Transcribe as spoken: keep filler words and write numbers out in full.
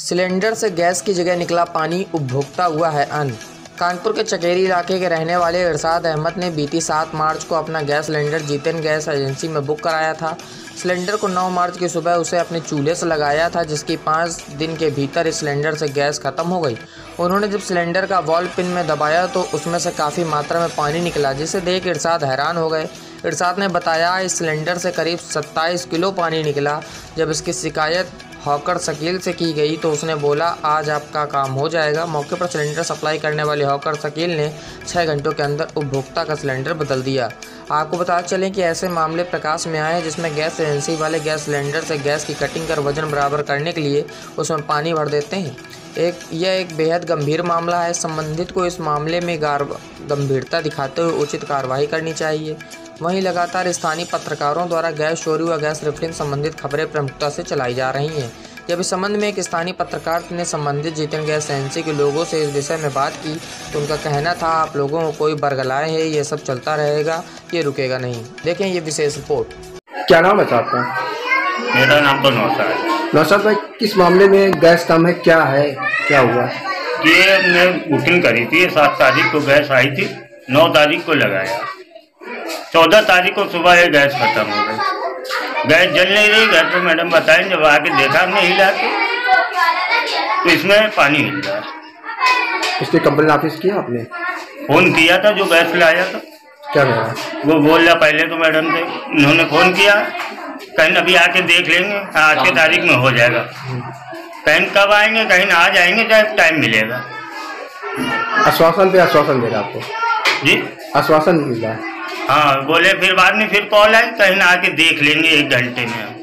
Cylinder से gas की जगह निकला पानी, उपभोक्ता हुआ है अन्न। कानपुर के चकेरी इलाके के रहने वाले इरशाद अहमद ने बीती सात मार्च को अपना gas cylinder Jeetan gas agency में बुक कराया था। सिलेंडर को नौ मार्च की सुबह उसे अपने चूल्हे से लगाया था, जिसकी पाँच दिन के भीतर इस सिलेंडर से गैस खत्म हो गई। उन्होंने जब सिलेंडर का वॉल्व पिन में दबाया तो उसमें से काफ़ी मात्रा में पानी निकला, जिसे देख इरशाद हैरान हो गए। इरशाद ने बताया इस सिलेंडर से करीब सत्ताईस किलो पानी निकला। जब इसकी शिकायत हॉकर शकील से की गई तो उसने बोला आज आपका काम हो जाएगा। मौके पर सिलेंडर सप्लाई करने वाले हॉकर शकील ने छः घंटों के अंदर उपभोक्ता का सिलेंडर बदल दिया। आपको बता चलें कि ऐसे मामले प्रकाश में आए हैं जिसमें गैस एजेंसी वाले गैस सिलेंडर से गैस की कटिंग कर वजन बराबर करने के लिए उसमें पानी भर देते हैं। एक यह एक बेहद गंभीर मामला है। संबंधित को इस मामले में गंभीरता दिखाते हुए उचित कार्रवाई करनी चाहिए। वहीं लगातार स्थानीय पत्रकारों द्वारा गैस चोरी व गैस रिफिलिंग संबंधित खबरें प्रमुखता से चलाई जा रही हैं। जब इस संबंध में एक स्थानीय पत्रकार ने संबंधित जीतन गैस एजेंसी के लोगों से इस विषय में बात की तो उनका कहना था आप लोगों को कोई बरगलाए है, ये सब चलता रहेगा, ये रुकेगा नहीं। देखें ये विशेष रिपोर्ट। क्या नाम है आपका? मेरा नाम तो नौशाद है। नौशाद भाई, किस मामले में गैस कम है, क्या है, क्या हुआ? ये मैं बुकिंग करी थी, सात तारीख को गैस आई थी, नौ तारीख को लगाया, चौदह तारीख को सुबह ये गैस खत्म हो गई। गैस जल नहीं रही। घर पे मैडम बताएं, जब आके देखा हमने हिला के तो इसमें पानी हिल रहा है। इसलिए कंप्लेन ऑफिस किया आपने? फोन किया था जो गैस लाया था। क्या कहा? वो बोल रहा पहले तो मैडम से उन्होंने फोन किया, कहीं अभी आके देख लेंगे, आज की तारीख में हो जाएगा। कहीं कब आएंगे, कहीं आज आएंगे, चाहे टाइम मिलेगा। आश्वासन पे आश्वासन दे रहा आपको जी? आश्वासन मिल रहा है। हाँ बोले, फिर बाद में फिर कॉल आई, कहीं आके देख लेंगे एक घंटे में।